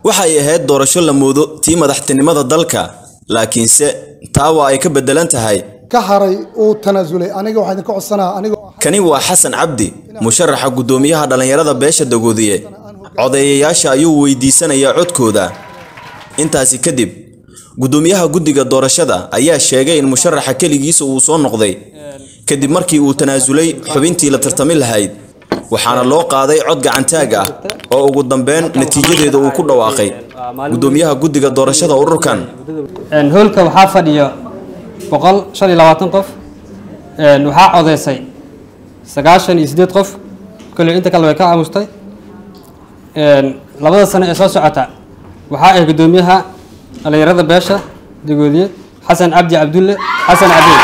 waxay ahayd doorasho la moodo tii madaxtinimada dalka laakiinse taa waa ay ka bedelan tahay ka haray oo tanaasulay aniga waxaan ka codsanaa aniga kani waa Xasan Cabdi musharaxa gudoomiyaha dhalinyarada beesha Dagoodiye codeeyayaasha ayuu weydiisanaya codkooda intaasi kadib gudoomiyaha guddiga doorashada ayaa sheegay in musharaxa kaligiisa uu soo noqday kadib markii uu tanaasulay xubintii la tartami lahayd waxaana loo qaaday cod gacantaag ah oo ugu dambeyn natiijadeedu uu ku dhawaaqay gudoomiyaha guddiga doorashada ururkan hoolka waxaa fadhiyo 125 qof waxaa codeysay 98 qof kale inta kale way ka aamustay labada sano ee soo socota waxaa ay gudoomiyaha dhalinyarada beesha Dagoodiye Xasan Cabdi Cabdulle Xasan Cabdi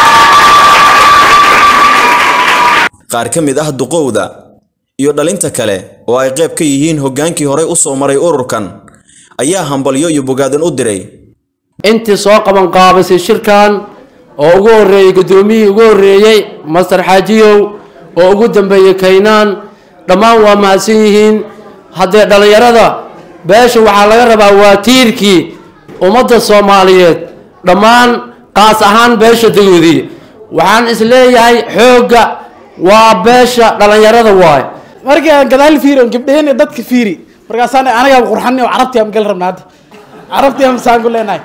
qaar ka mid ah duqowda iyo dhalinta kale oo ay qayb ka yihiin hogaankii hore u soo maray ururkan ayaa hambalyo iyo bogaadan u diray intii soo qaban qaabisay shirkan oo ugu horeeyay gudoomiyihii ugu horeeyay Mastar Xaajiyow oo ugu dambeeyay Kaynaan dhammaan waa mahadsan yihiin haddii dhalinyarada beesha waxaa laga rabaa waa tiirkii ummadda Soomaaliyeed dhammaan qaas ahaan beesha Dagoodiye waxaan isleeyahay xooga waa beesha dhalinyarada waay markaa gadaal fiirin gabdheen dadka fiiri markaasaan anaga qurxan oo carabti am gal rabnaad carabti am saan guleenay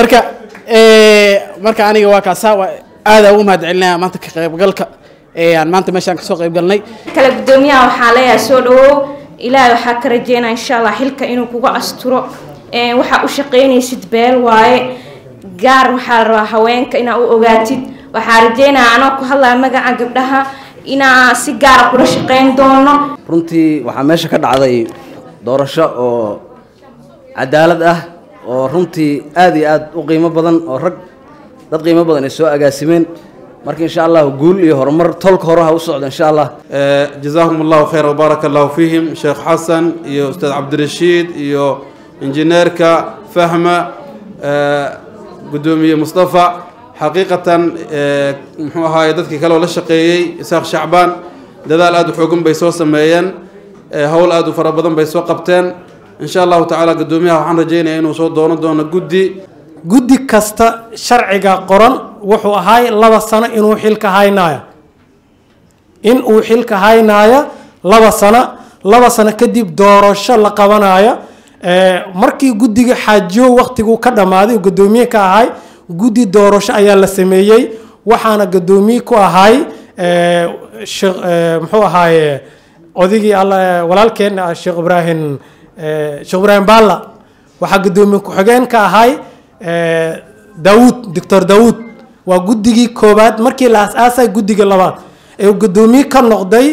marka aniga waa kaasa aada ugu mahadcelinaa maanta ka qaybgalka aan maanta meeshaan ka soo qayb galnay kala gudoomiyaha waxaa leeyahay soo dhawow ilaahay waxaa ka rajeynaa insha Allah xilka inuu kugu asturo waxa u shaqeynaysid beel waaye gaar waxaa rabaa haweenka inaa u ogaatid waxaa rajeynaa anoo ku hadlaa magaca gabdhaha inaa si gaar ah kula shaqeyn doono runtii waxaa meesha ka dhacday doorasho oo cadaalad ah oo runtii aad iyo aad u qiimo badan oo rag dad qiimo badan ay soo agaasimeen marka insha Allah guul iyo horumar tolka horaha u socdo insha Allah jazakumullahu khayr wa barakallahu fihim Sheikh Xasan iyo Ustaad Cabdirashiid iyo injineerka Fahma gudoomiye Mustafa xaqiiqatan muxuu ahaay dadkii kale oo la shaqeeyay Isaaq Shacbaan dadaal aad u xoogan bay soo sameeyeen hawl aad u fara badan bay soo qabteen insha Allah ta'ala gudoomiyaha waxaan rajeynayaa inuu soo doono guddi kasta sharciga qoran wuxuu ahaay 2 sano inuu xilka haynaayo uu xilka haynaayo 2 sano kadib doorasho la qabanayo markii guddiga xaajiyo waqtigu ka dhamaaday gudoomiye ka ahay guddi doorasho ayaa la sameeyay waxaana gudoomiye ku ahay muxuu ahaay odigii walaalkeen Sheikh Ibrahim Balla waxa gudoomiye ku xigeen ka ahay Dr Daawud waa guddigii koobaad markii la aasaasay guddiga labaad ee gudoomiye ka noqday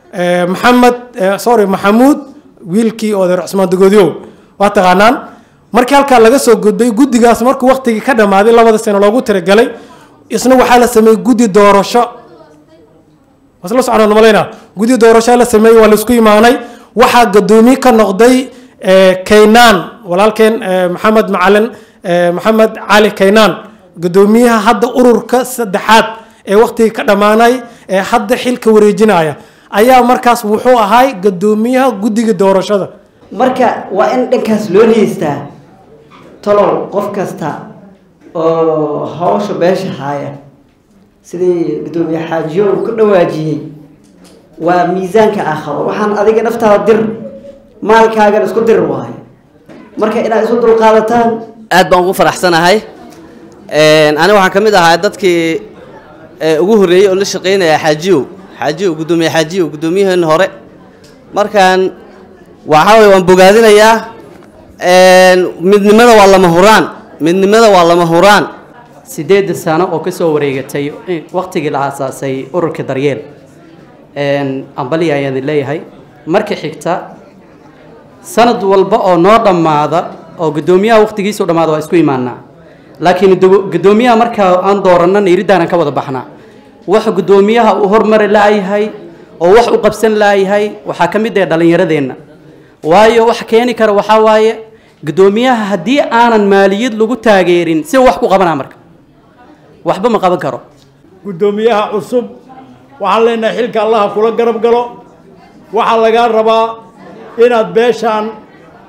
Maxamuud wiilkii oo Cusmaan Dagoodiyow waa taqaanaan markii halka laga soo gudbay guddigaas markuu waqtiga ka dhamaaday 2 sano loogu tiragalay isna waxa la sameeyay guddi doorasho wasla soconaan malayna guddi doorasho la sameeyay waa la isku iimaanay waxa gudoomiye ka noqday Kaynaan walaalkeen Maxamed Macalin Maxamed Ali Kaynaan gudoomiyaha hadda ururka saddexaad ee waqtiga ka dhamaanay ee hadda xilka wareejinaya ayaa markaas wuxuu ahay gudoomiyaha guddiga doorashada marka waa in dhankaas loo heystaa talow qof kasta oo hawsha beesha haya sidii gudoomiyaha Xaajiyo uu ku dhawaajiyay waa miisaanka aakhiro waxaan adiga naftaada dir maalkaaga isku dir waay marka inaad isu dul qaadataan aad baan ugu faraxsanahay aniga waxaan kamid ahaa dadkii ugu horeeyay oo la shaqeynaya Xaajiyo gudoomiyahan hore markaan waan bogaadinayaa midnimada waa lama huraan 8 sano oo ka soo wareegatay waqtigii la aasaasay ururka Daryeel ambali ayaan leeyahay markii xigta sanad walba oo noo dhamaada oo gudoomiyaha waqtigiisa dhamaada waa isku iimaanaa laakiin gudoomiyaha marka aan dooranno iridaan ka wada baxnaa wax gudoomiyaha uu horumar laayahay oo wax u qabsan laayahay waxa kamid ah dhalinyaradeenna waayo wax keeni kara waxa waaye gudoomiyaha hadii aanan maaliyad lagu taageerin si wax ku qabanaa marka waxba ma qaban karo gudoomiyaha cusub waxaan leenahay xilka Allah kula garab galo waxa laga rabaa inaad beeshan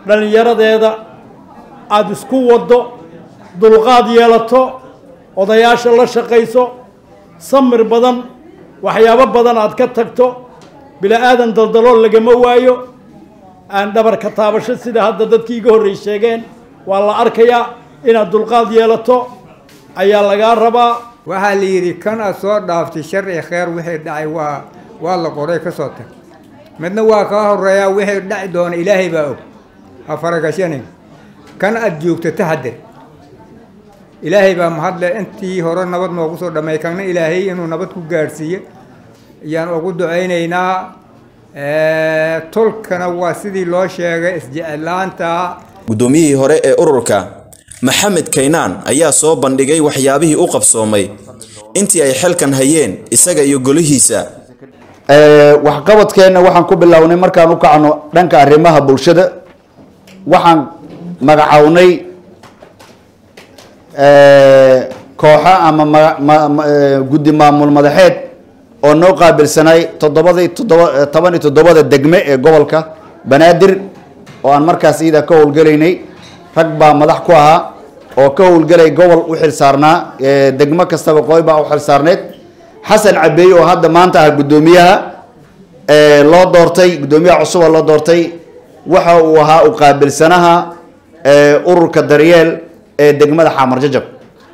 dhallinyaradeeda aada isku waddo dulqaad yeelato odayaasha la shaqayso samir badan waxyaabo badan aad ka tagto bila'aadan daldalool lagama waayo aan dhabarka taabasho sida hadda dadkii iga horreey sheegeen waa la arkayaa inaad dulqaad yeelato ayaa lagaa rabaa waxaa la yidhi kan aad soo dhaaftay sharci kheer wixii dhacay waa la qoray ka soo tag midna waa kaa horeeyaa wixii dhaci doona ilaahay baa og ha faragashanin kan aad joogto taxadir ilaahay baa mahadle intii hore nabad noogu soo dhamay kanna ilaahay inuu nabad ku gaadhsiiyo ayaan ugu ducaynaynaa tolkana waa sidii loo sheegay isjeclaanta gudoomiyihii hore ee ururka maxamed kaynaan ayaa soo bandhigay waxyaabihii u qabsoomay intii ay xilkan hayeen isaga iyo golihiisa waxqabadkeenna waxaan ku bilownay markaan u kacno dhanka arrimaha bulshada waxaan magacawnay kooxo ama guddi maamul madaxeed oo noo qaabilsanay 17 degme ee gobolka banaadir oo aan markaas iyada ka howlgalaynay rag baa madax ku ahaa oo ka howlgalay gobol u xilsaarnaa degmo kastaba qoy baa u xilsaarneed xasan cabeey oo hadda maanta ah gudoomiyaha loo doortay gudoomiyaha cusub loo doortay waxa uu ahaa u qaabilsanaha ururka daryeel ee degmada Xamar Jajab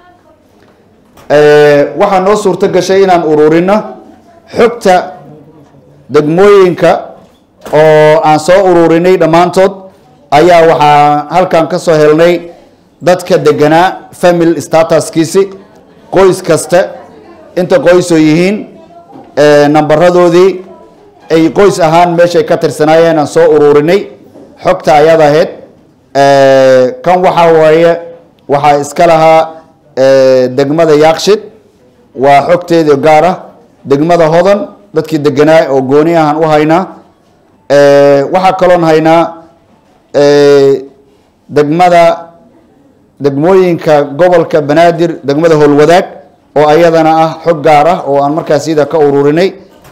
waxa noo suurto gashay inaan ururino xogta degmooyinka oo aan soo ururinay dhamaantood ayaa waxaa halkan ka soo helnay dadka deganaa family statuskiisi qoys kasta inta qoys oo yihiin nambaradoodii ay qoys ahaan meesha ka tirsanaayeen aan soo ururinay xogta ayada ahayd kan waxa waaye waxa iska lahaa degmada Yaaqshid waa xogteeda gaar ah degmada Hodan dadkii deganaa oo gooni ahaan u haynaa waxa kaloon haynaa degmooyinka gobolka Banaadir degmada Howlwadaag oo ayadana ah xog gaar ah oo aan markaas sida ka ururinay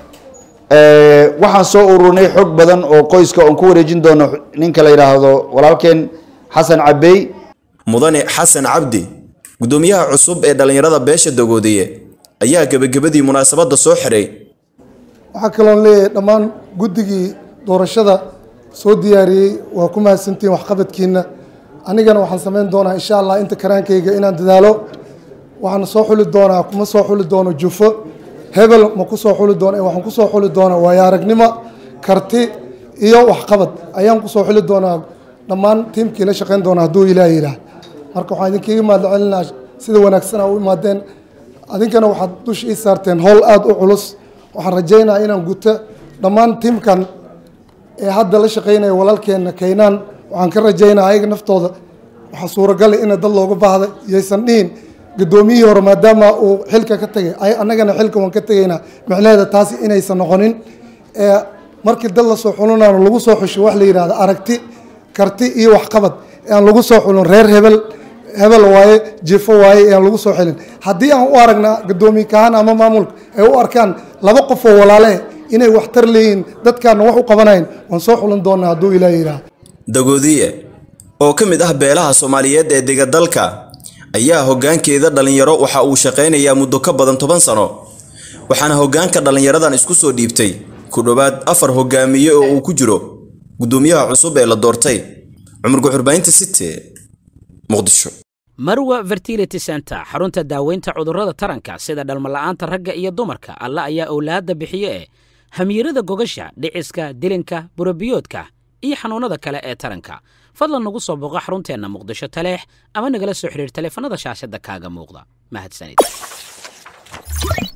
waxaan soo ururinay xog badan oo qoyska aan ku wareejin doono ninka la yiraahdo walaalkeen Xasan Cabeey mudane Xasan Cabdi gudoomiyaha cusub ee dhalinyarada beesha Dagoodiye ayaa gabagabadii munaasabada soo xiray waxa kale oo leeyahay dhammaan guddigii doorashada soo diyaariyay waa ku mahadsantiin wax qabadkiina anigana waxaan sameyn doonaa insha Allah inta karaankayga inaan dadaalo waxaan soo xuli doonaa kuma soo xuli doono jufo hebel ma ku soo xuli doonaa waxaan ku soo xuli doonaa waa aragnimo karti iyo wax qabad ayaan ku soo xuli doonaa dhammaan tiimkii la shaqeyn doona haduu Ilaahay yiraahdo marka waxaan idinkaga mahadcelinaa sida wanaagsan u imaadeen adinkana waxaad dush ii saarteen howl aad u culus waxaan rajaynayaa inaan guto dhammaan tiimkan ee hadda la shaqeynaya walaalkeena Kaynaan waxaan ka rajaynayaa ayaga naftooda waxa suuragal ah in dad looga baahdo yeysan dhihin gudoomiyihii hore maadaama uu xilka ka tagay ay anagana xilka waan ka tagaynaa macnaheeda taasi inaysan noqonin markii dad la soo xulanayo lagu soo xusho wax la yiraahdo aragti karti iyo wax qabad aan lagu soo xulin reer hebel waaye jifo waaye aan lagu soo xilin haddii aan u aragna gudoomiye kaan ama maamulka ay u arkaan laba qof oo walaale inay wax tar leeyihiin dadkaana wax u qabanayeen waan soo xulin doonaa hadduu Ilaahay yiraahdo Dagoodiye oo ka mid ah beelaha Soomaaliyeed ee dega dalka ayaa hoggaankeeda dhalinyaro waxa uu shaqeynayaa muddo ka badan 10 sano waxaana hoggaanka dhalinyaradan isku soo dhiibtay ku dhawaad 4 hogaamiye oo uu ku jiro gudoomiyaha cusub ee la doortay Cumar Guxurbaynta City Muqdisho Marwa Fertility Center xarunta daaweynta cudurrada taranka sida dhalmo la'aanta ragga iyo dumarka alla ayaa awlaadda bixiye hamiirada gogasha dhiciska dilinka burabiyoodka iyo xanuunada kale ee taranka fadlan nagu soo booqo xarunteena Muqdisho Taleex ama nagala soo xiriir taleefanada shaashada kaaga muuqda mahadsanid